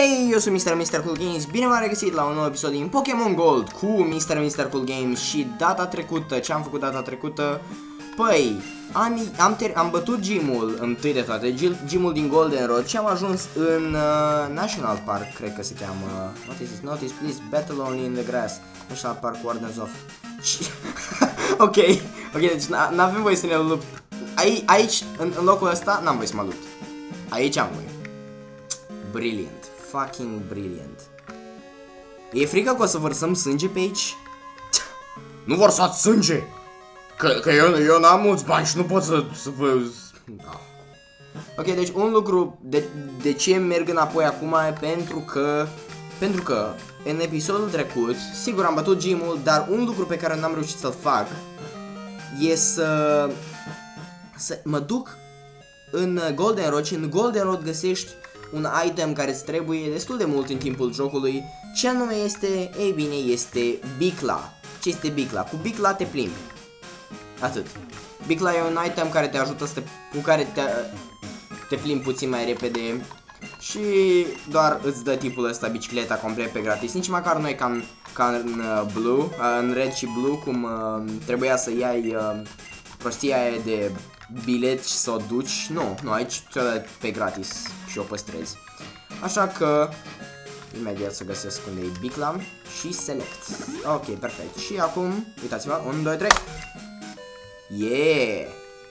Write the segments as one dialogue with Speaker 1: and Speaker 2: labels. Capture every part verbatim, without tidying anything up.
Speaker 1: Hei, eu sunt mister mister Cool Games, bine v-am regăsit la un nou episod din Pokémon Gold cu mister mister Cool Games. Și data trecută, ce am făcut data trecută? Păi, am, am, ter am bătut gymul, întâi de toate, gymul din Golden Road și am ajuns în uh, National Park, cred că se cheamă. What is this? Notice, please, battle only in the grass. National Park Wardens of... ok, ok, deci n-avem voie să ne lupt. Ai, aici, în, în locul ăsta, n-am voie să mă lupt. Aici am voie. Brilliant. Fucking brilliant. E frică că o să vărsăm sânge pe aici? Nu vărsați sânge! Că, că eu, eu n-am mulți bani și nu pot să, să vă... Da. Ok, deci un lucru, de, de ce merg înapoi acum e pentru că... Pentru că în episodul trecut, sigur am bătut gymul, dar un lucru pe care n-am reușit să-l fac e să... Să mă duc în Golden Road și în Golden Road găsești un item care îți trebuie destul de mult în timpul jocului. Ce anume este? Ei bine, este Bicla. Ce este Bicla? Cu Bicla te plimbi. Atât. Bicla e un item care te ajută să te, cu care te, te plimbi puțin mai repede și doar îți dă tipul ăsta bicicleta complet pe gratis. Nici măcar nu e ca în, ca în uh, Blue, uh, în Red și Blue, cum uh, trebuia să iei uh, prostia aia de bilet și să o duci. Nu, nu, aici ți-o dă pe gratis și o păstrezi. Așa că imediat să găsesc unde e Bicla și select. Ok, perfect. Și acum, uitați-vă, unu, doi, trei. Yeah!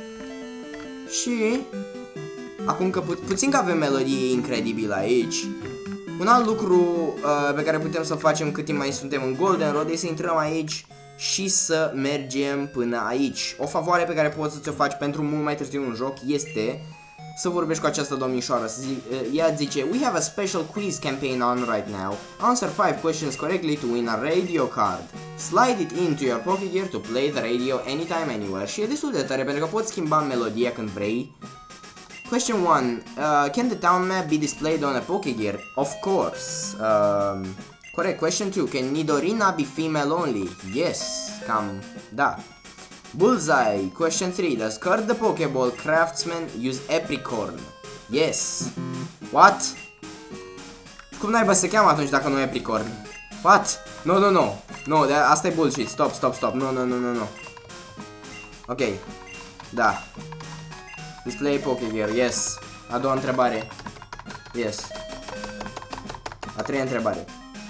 Speaker 1: Și acum că pu puțin că avem melodie incredibilă aici, un alt lucru uh, pe care putem să facem cât timp mai suntem în Golden Road e să intrăm aici și să mergem până aici. O favoare pe care poți să ți-o faci pentru mult mai târziu în joc este să vorbești cu această domnișoară. Să zi, uh, ea zice: We have a special quiz campaign on right now. Answer five questions correctly to win a radio card. Slide it into your pocket gear to play the radio anytime, anywhere. Și e destul de tare pentru că poți schimba melodia când vrei. Question one. Uh, can the town map be displayed on a Pokégear? Of course. Um, corect. Question two. Can Nidorina be female only? Yes. Cam, da. Bullseye. Question three. Does Kurt the Pokeball Craftsman use Apricorn? Yes. What? Cum naiba se cheamă atunci dacă nu e Apricorn? What? No, no, no. No, asta e bullshit. Stop, stop, stop. No, no, no, no, no. Ok. Da. Display Pokégear, yes. A doua întrebare. Yes. A treia întrebare.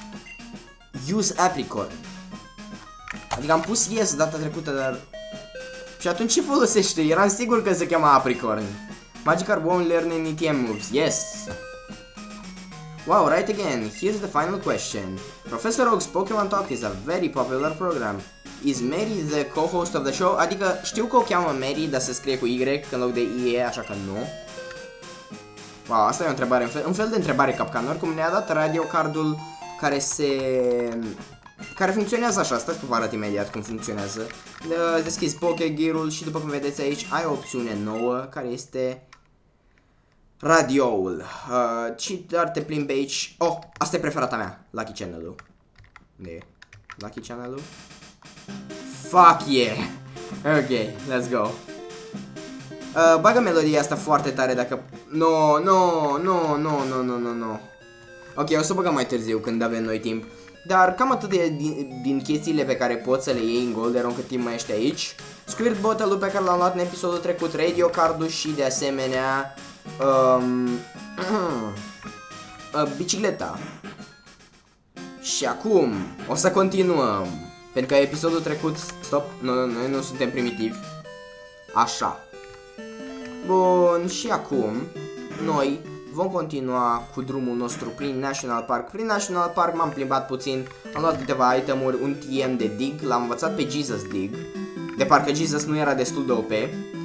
Speaker 1: Use Apricorn. Adică am pus yes data trecută, dar... Și atunci ce folosește? Eram sigur că se cheamă Apricorn. Magikarp won't learn any T M moves. Yes. Wow, right again. Here's the final question. Professor Oak's Pokemon Talk is a very popular program. Is Mary the co-host of the show? Adică știu că o cheamă Mary, dar se scrie cu Y în loc de I E, așa că nu. Wow, asta e o întrebare, un fel, un fel de întrebare capcan. Oricum ne-a dat radio cardul care se... care funcționează așa. Stați că vă arăt imediat cum funcționează. Deschizi Pokégear-ul și după cum vedeți aici ai o opțiune nouă care este radioul. Uh, și doar te plimbi aici. Oh, asta e preferata mea, Lucky Channel-ul. Unde e? Lucky Channel-ul? Fuck yeah! Ok, let's go. Uh, bagă melodia asta foarte tare dacă... No, no, no, no, no, no, no, no. Ok, o să o băgăm mai târziu când avem noi timp. Dar cam atât de, din, din chestiile pe care poți să le iei în Golden Road cât timp mai ești aici. Squirt Bottle-ul pe care l-am luat în episodul trecut, Radio Card-ul și de asemenea... Um, uh, bicicleta. Și acum o să continuăm. Pentru că episodul trecut... Stop, nu, nu, noi nu suntem primitivi. Așa. Bun, și acum noi vom continua cu drumul nostru prin National Park. Prin National Park m-am plimbat puțin. Am luat câteva itemuri, un T M de Dig. L-am învățat pe Jesus Dig. De parcă Jesus nu era destul de O P.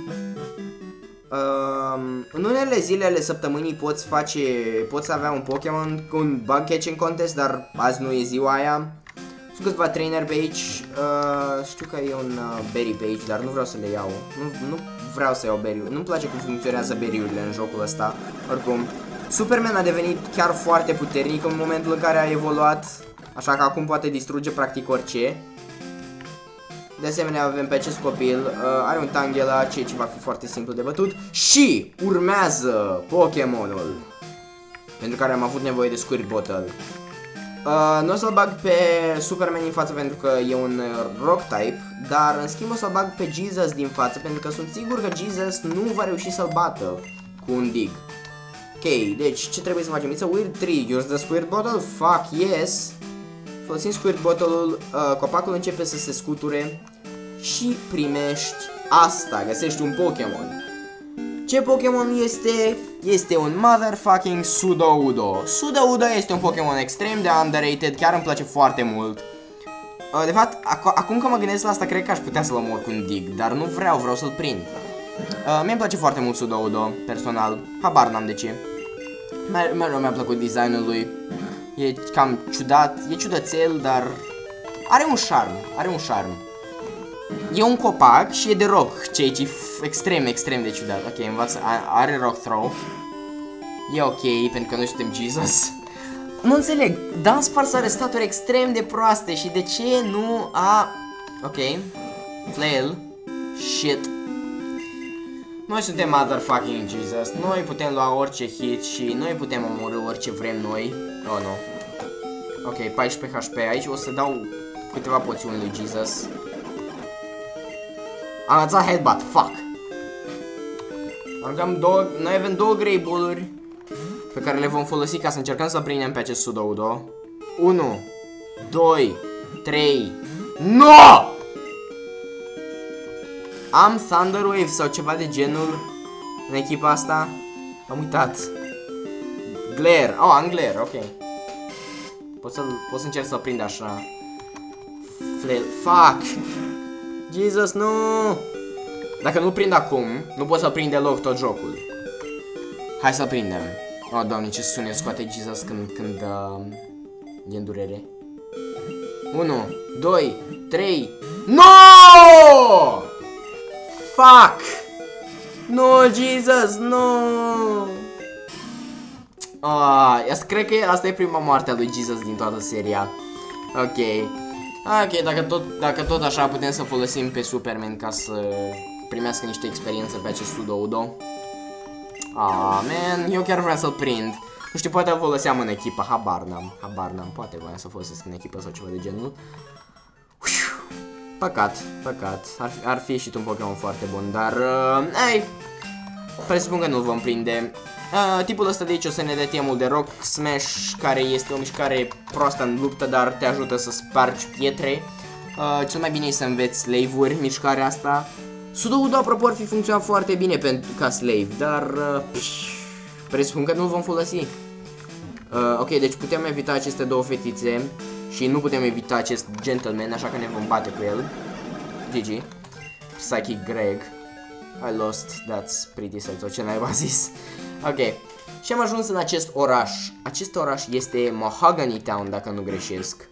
Speaker 1: Um, în unele zile ale săptămânii poți face... Poți avea un Pokémon cu un bug catching contest, dar azi nu e ziua aia. Sunt câțiva trainer pe aici, uh, știu că e un uh, berry pe aici, dar nu vreau să le iau. Nu, nu vreau să iau berry. Nu-mi place cum funcționează berry-urile în jocul ăsta. Oricum, Superman a devenit chiar foarte puternic în momentul în care a evoluat, așa că acum poate distruge practic orice. De asemenea avem pe acest copil, uh, are un Tangela, ceea ce va fi foarte simplu de bătut. Și urmează Pokémonul pentru care am avut nevoie de Squirt Bottle. Uh, nu o să-l bag pe Superman din față pentru că e un Rock type, dar în schimb o să-l bag pe Jesus din față pentru că sunt sigur că Jesus nu va reuși să-l bată cu un dig. Ok, deci ce trebuie să facem? It's a weird tree. Use the Squirt Bottle? Fuck yes! Folosind Squirt Bottle-ul, uh, copacul începe să se scuture și primești asta, găsești un Pokémon. Ce Pokémon este? Este un motherfucking Sudowoodo. Sudowoodo este un Pokémon extrem de underrated, chiar îmi place foarte mult. Uh, de fapt, ac acum că mă gândesc la asta, cred că aș putea să-l omor cu un dig, dar nu vreau, vreau să-l prind. Uh, Mie-mi place foarte mult Sudowoodo, personal, habar n-am de ce. Mereu mi-a plăcut designul lui. E cam ciudat, e ciudățel, dar are un charm, are un charm. E un copac și e de rock, ceea ce e extrem, extrem de ciudat. Ok, învață, are rock throw. E ok, pentru că noi suntem Jesus. Nu înțeleg, Dunsparce are staturi extrem de proaste și de ce nu a... Ok, Flail, shit. Noi suntem motherfucking Jesus, noi putem lua orice hit și noi putem omorî orice vrem noi. Oh, nu. Ok, paisprezece H P, aici o să dau câteva poțiuni lui Jesus. Am lăsat headbutt, fuck. Am două, noi avem două Grey Ball-uri pe care le vom folosi ca să încercăm să prindem pe acest Sudowoodo. unu, doi, trei, no! Am Thunder Wave sau ceva de genul în echipa asta? Am uitat. Glare, oh, am Glare, ok. Pot să, pot să încerc să-l prind așa. Flail, fuck! Jesus, nu! Dacă nu prind acum, nu pot să-l prind deloc tot jocul. Hai să-l prindem. Oh, Doamne, ce sunet scoate Jesus când, când uh, e în durere. unu, doi, trei, no! Fuck! No, Jesus, no! Ah, cred că asta e prima moarte a lui Jesus din toată seria. Ok. Ok, dacă tot, dacă tot așa putem să folosim pe Superman ca să primească niște experiență pe acest Sudowoodo. Ah, man, eu chiar vreau să-l prind. Nu știu, poate îl foloseam în echipă, habar n-am, habar n-am, poate voiam să folosesc în echipă sau ceva de genul. Păcat, păcat, ar fi, ar fi ieșit un Pokémon foarte bun, dar, uh, ei, presupun că nu-l vom prinde. Uh, tipul ăsta de aici o să ne dea temul de Rock Smash, care este o mișcare proastă în luptă, dar te ajută să spargi pietre. Uh, cel mai bine e să înveți slave-uri mișcarea asta. Sudowoodo, apropo, ar fi funcționat foarte bine pentru ca slave, dar uh, pș, presupun că nu-l vom folosi. Uh, ok, deci putem evita aceste două fetițe și nu putem evita acest gentleman, așa că ne vom bate cu el. G G. Psychic Greg. I lost, that's pretty sad, sau ce n-ai zis. Ok, și am ajuns în acest oraș. Acest oraș este Mahogany Town, dacă nu greșesc.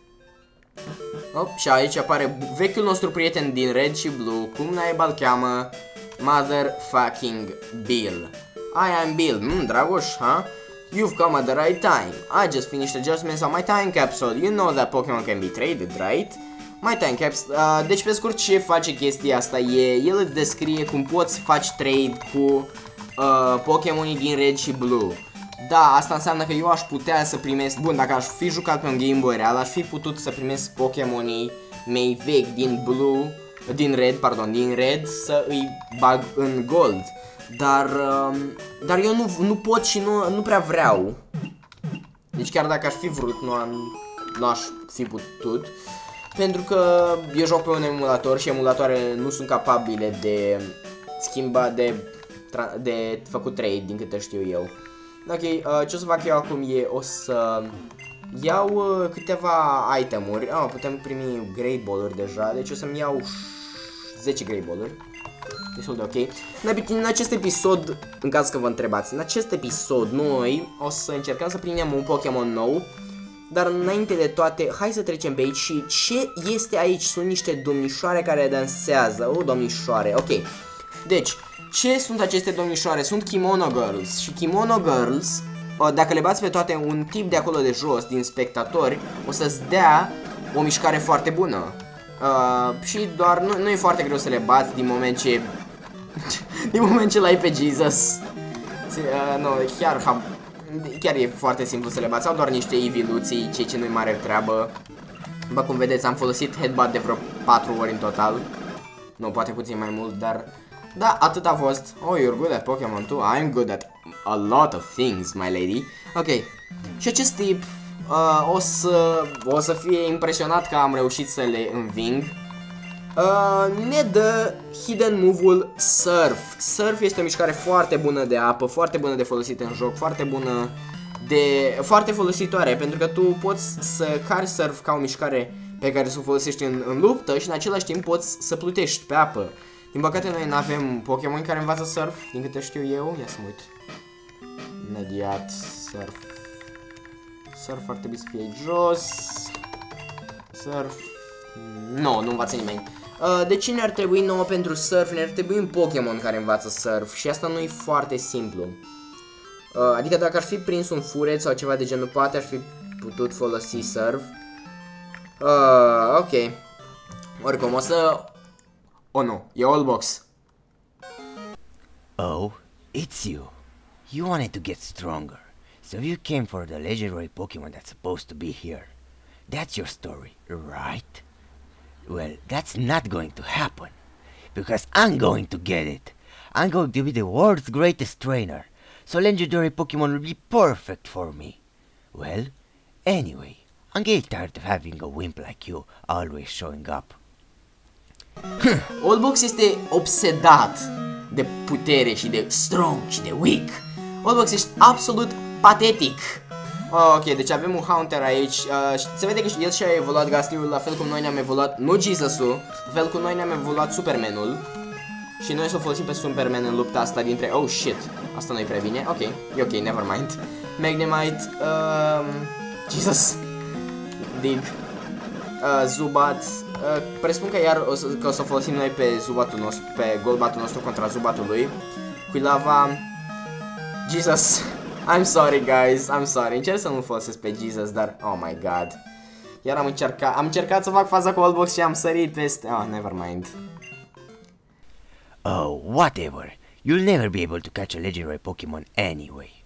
Speaker 1: Oh, și aici apare vechiul nostru prieten din Red și Blue, cum naiba îl cheamă? Motherfucking Bill. I am Bill, mm, Dragoș, huh? You've come at the right time. I just finished adjustments on my time capsule. You know that Pokemon can be traded, right? My time capsule, uh, deci pe scurt ce face chestia asta e, el îți descrie cum poți faci trade cu uh, Pokemonii din Red și Blue. Da, asta înseamnă că eu aș putea să primesc, bun, dacă aș fi jucat pe un Game Boy real, aș fi putut să primesc Pokemonii mei vechi din Blue, din Red, pardon, din Red, să îi bag în Gold. Dar, uh, dar eu nu, nu pot și nu, nu prea vreau. Deci chiar dacă aș fi vrut, nu, am, nu aș fi putut. Pentru că eu joc pe un emulator și emulatoarele nu sunt capabile de schimba, de, de făcut trade, din câte știu eu. Ok, uh, ce o să fac eu acum e o să iau uh, câteva itemuri. Ah, putem primi Great Ball-uri deja, deci o să-mi iau zece Great Ball-uri. Destul de ok. În acest episod, în caz că vă întrebați, în acest episod noi o să încercăm să prindem un Pokémon nou. Dar înainte de toate, hai să trecem pe aici și ce este aici? Sunt niște domnișoare care dansează. O, domnișoare, ok. Deci, ce sunt aceste domnișoare? Sunt Kimono Girls. Și Kimono Girls, dacă le bați pe toate, un tip de acolo de jos, din spectatori, o să-ți dea o mișcare foarte bună. Uh, și doar, nu, nu e foarte greu să le bați din moment ce... din moment ce l-ai pe Jesus. Uh, nu, chiar... chiar e foarte simplu să le bați. Au doar niște eviluții, ceea ce nu-i mare treabă. După cum vedeți, am folosit headbutt de vreo patru ori în total. Nu, poate puțin mai mult, dar... Da, atât a fost. Oh, you're good at Pokemon too? I'm good at a lot of things, my lady. Ok. Și acest tip uh, o, să, o să fie impresionat că am reușit să le înving. Uh, ne dă hidden move-ul Surf. Surf este o mișcare foarte bună de apă, foarte bună de folosit în joc, foarte bună de... foarte folositoare, pentru că tu poți să cari Surf ca o mișcare pe care să o folosești în, în luptă și în același timp poți să plutești pe apă. Din păcate noi nu avem Pokémon care învață Surf, din câte știu eu. Ia să mă uit. Imediat, Surf. Surf ar trebui să fie jos. Surf. Nu, nu învață nimeni. Uh, de ce ne-ar trebui nouă pentru Surf? Ne-ar trebui un Pokémon care învață Surf și asta nu e foarte simplu. Uh, adică dacă ar fi prins un furet sau ceva de genul, poate ar fi putut folosi Surf. Uh, ok. Oricum, o să... Oh, nu, e Olbox.
Speaker 2: Oh, it's you. You wanted to get stronger, so you came for the legendary Pokemon that's supposed to be here. That's your story, right? Well, that's not going to happen, because I'm going to get it. I'm going to be the world's greatest trainer, so legendary Pokemon will be perfect for me. Well, anyway, I'm getting tired of having a wimp like you always showing up.
Speaker 1: Olbox este obsedat de putere și de strong și de weak. Olbox ești absolut patetic. Oh, ok, deci avem un Haunter aici. uh, Se vede că el și-a evoluat Gastly-ul la fel cum noi ne-am evoluat, nu Jesus-ul, la fel cum noi ne-am evoluat Superman-ul. Și noi să o folosim pe Superman în lupta asta dintre... Oh, shit, asta nu-i prea bine. Ok, e ok, never mind. Magnemite, um, Jesus, Dig, uh, Zubat. Uh, presupun că iar o să, că o să folosim noi pe Zubatul nostru, pe Golbatul nostru contra Zubatul lui. Quilava. Jesus. I'm sorry, guys, I'm sorry. Încerc să nu folosesc pe Jesus, dar oh my god. Iar am încercat, am încercat să fac faza cu Olbox și am sărit peste. Oh, never mind.
Speaker 2: Oh, whatever. You'll never be able to catch a legendary Pokemon anyway.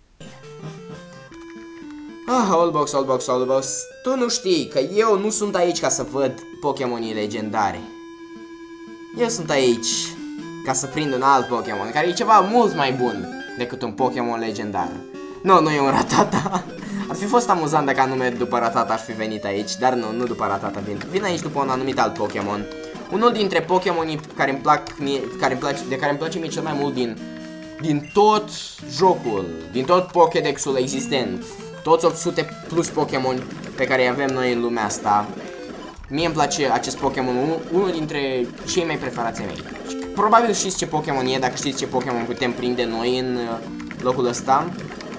Speaker 1: Ah, Olbox, Olbox, Olbox. Tu nu știi că eu nu sunt aici ca să văd Pokemonii legendare. Eu sunt aici ca să prind un alt Pokemon care e ceva mult mai bun decât un Pokemon legendar. Nu, nu e un Rattata. Ar fi fost amuzant dacă anume după Rattata ar fi venit aici, dar nu, nu după Rattata vin. Vin aici după un anumit alt Pokemon. Unul dintre Pokemonii care îmi plac mie, care îmi place, de care îmi place mie cel mai mult din din tot jocul, din tot Pokédex-ul existent. Toți opt sute plus Pokémon pe care îi avem noi în lumea asta. Mie îmi place acest Pokémon, unul, unul dintre cei mai preferați mei. Probabil știți ce Pokémon e, dacă știți ce Pokémon putem prinde noi în locul ăsta.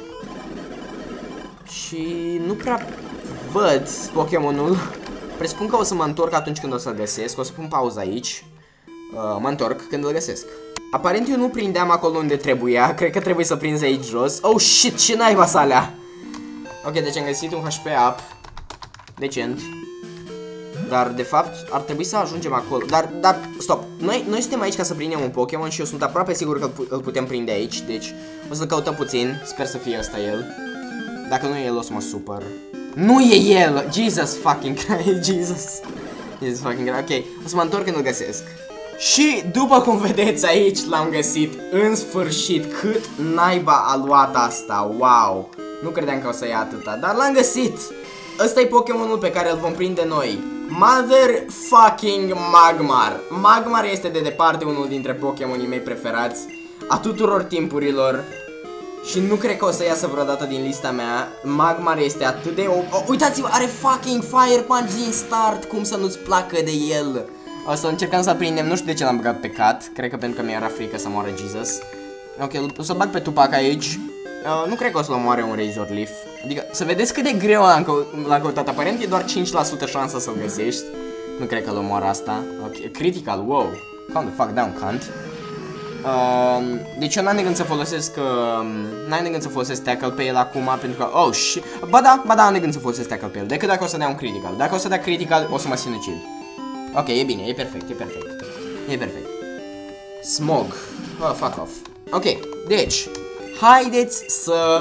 Speaker 1: Și nu prea văd Pokémonul. Presupun că o să mă întorc atunci când o să-l găsesc. O să pun pauză aici. uh, Mă întorc când îl găsesc. Aparent eu nu prindeam acolo unde trebuia. Cred că trebuie să prinzi aici jos. Oh shit, ce naiba s-alea. Ok, deci am găsit un H P up decent. Dar de fapt ar trebui să ajungem acolo. Dar, dar, stop, noi, noi suntem aici ca să prindem un Pokémon și eu sunt aproape sigur că îl putem prinde aici. Deci o să-l căutăm puțin. Sper să fie ăsta el. Dacă nu e el o să mă supăr. Nu e el! Jesus fucking Christ, Jesus. Jesus fucking Christ, ok, o să mă întorc când îl găsesc. Și după cum vedeți aici l-am găsit în sfârșit. Cât naiba a luat asta, wow. Nu credeam că o să ia atâta, dar l-am găsit. Ăsta e Pokémonul pe care îl vom prinde noi. Mother fucking Magmar. Magmar este de departe unul dintre Pokémonii mei preferați a tuturor timpurilor. Și nu cred că o să iasă vreodată din lista mea. Magmar este atât de... Oh, uitați-vă, are fucking Fire Punch din start. Cum să nu-ți placă de el? O să încercăm să-l prindem, nu știu de ce l-am băgat pe Cat. Cred că pentru că mi-era frică să moară Jesus. Ok, o să bag pe Tupac aici. uh, Nu cred că o să-l omoare un Razor Leaf. Adică, să vedeți cât de greu l-am căutat. Aparent e doar cinci la sută șansa să-l găsești. Nu cred că l omoară asta. Ok, critical, wow. Calm the fuck down, cunt. Uh, deci eu n-am de gând să folosesc uh, N-am de gând să folosesc tackle pe el acum. Pentru că, oh shit. Ba da, ba da, am de gând să folosesc tackle pe el. Decât dacă o să dea un critical. Dacă o să dea critical, o să mă sinucid. Ok, e bine, e perfect, e perfect. E perfect. Smog. Oh, fuck off. Ok, deci haideți să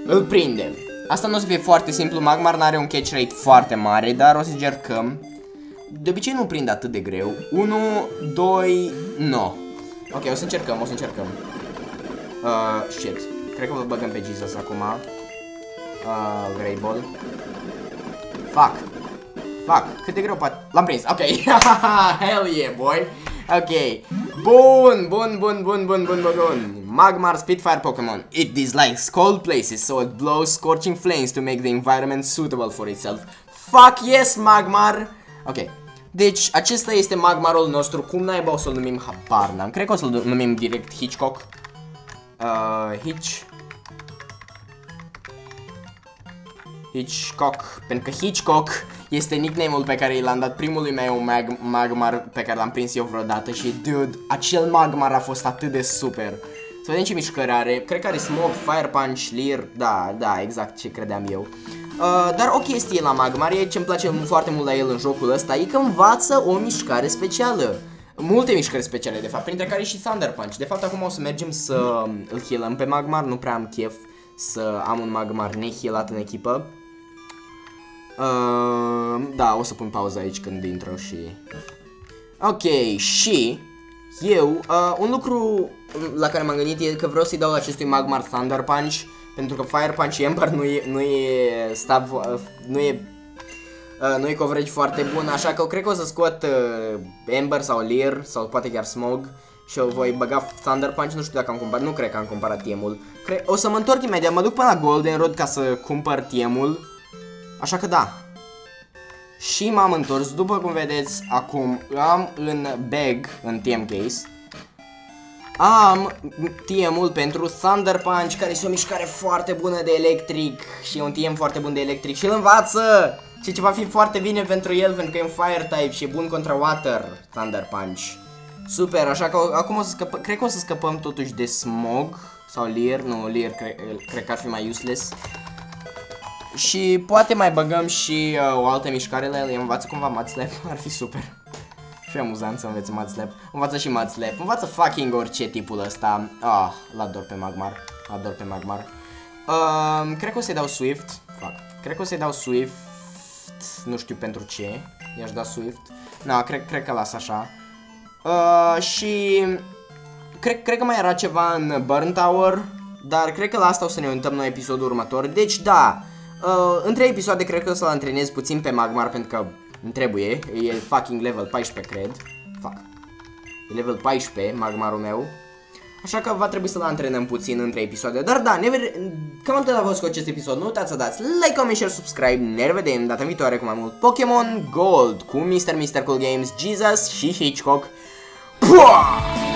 Speaker 1: îl prindem. Asta nu o să fie foarte simplu, Magmar n-are un catch rate foarte mare, dar o să încercăm. De obicei nu prind atât de greu. unu, doi, no. Ok, o să încercăm, o să încercăm. Uh, shit. Cred că o băgăm pe Jesus acum. Uh, Great Ball. Fuck. Fuck, cât de greu poate... L-am prins, ok. Hell yeah, boy. Ok. Bun, bun, bun, bun, bun, bun, bun, bun. Magmar Spitfire Pokemon. It dislikes cold places, so it blows scorching flames to make the environment suitable for itself. Fuck yes, Magmar. Ok. Deci, acesta este Magmarul nostru. Cum naiba o să-l numim? Habar n-am. Cred că o să-l numim direct Hitchcock. Uh, Hitch. Hitchcock. Pentru că Hitchcock este nickname-ul pe care l-am dat primului meu mag Magmar pe care l-am prins eu vreodată. Și, dude, acel Magmar a fost atât de super. Să vedem ce mișcări are. Cred că are Smoke, Fire Punch, Leer. Da, da, exact ce credeam eu. Uh, dar o chestie la Magmar e ce-mi place foarte mult la el în jocul ăsta, e că învață o mișcare specială. Multe mișcări speciale, de fapt, printre care și Thunder Punch. De fapt, acum o să mergem să îl healăm pe Magmar, nu prea am chef să am un Magmar nehealat în echipă. Uh, da, o să pun pauză aici când intru și... Ok, și eu, uh, un lucru la care m-am gândit e că vreau să-i dau acestui Magmar Thunder Punch. Pentru că Fire Punch și Ember nu e, nu e stab, nu e, uh, nu e coverage foarte bun, așa că cred că o să scot uh, Ember sau Leer sau poate chiar Smog și o voi băga Thunder Punch, nu știu dacă am cumpărat, nu cred că am cumpărat T M-ul. O să mă întorc imediat, mă duc până la Goldenrod ca să cumpăr T M-ul, așa că da. Și m-am întors, după cum vedeți, acum am în bag, în T M case, am T M-ul pentru Thunder Punch, care este o mișcare foarte bună de electric și un T M foarte bun de electric și îl învață! Și ce va fi foarte bine pentru el, pentru că e un Fire type și e bun contra Water Thunder Punch. Super, așa că acum o să scăpăm, cred că o să scăpăm totuși de Smog sau Leer, nu, Leer cre cred că ar fi mai useless. Și poate mai băgăm și uh, o altă mișcare la el, îi învață cumva Mud Slap, ar fi super. Și amuzant să învețe Mud Slap. Învață și Mud Slap. Învață fucking orice tipul ăsta. Ah, l-ador pe Magmar. L-ador pe Magmar. Uh, cred că o să-i dau Swift. Fuck. Cred că o să-i dau Swift. Nu știu pentru ce. I-aș da Swift. Na, cred, cred că las așa. Uh, și... Cred, cred că mai era ceva în Burn Tower. Dar cred că la asta o să ne uităm noi episodul următor. Deci da. Uh, în trei episoade cred că o să-l antrenez puțin pe Magmar pentru că îmi trebuie, e fucking level paisprezece, cred. Fuck. E level paisprezece, Magmarul meu. Așa că va trebui să-l antrenăm puțin între episoade. Dar da, ne cam atât a fost cu acest episod. Nu uitați să dați like, comment, share, subscribe. Ne revedem data viitoare cu mai mult Pokémon Gold cu mister Mister Cool Games, Jesus și Hitchcock. Puah!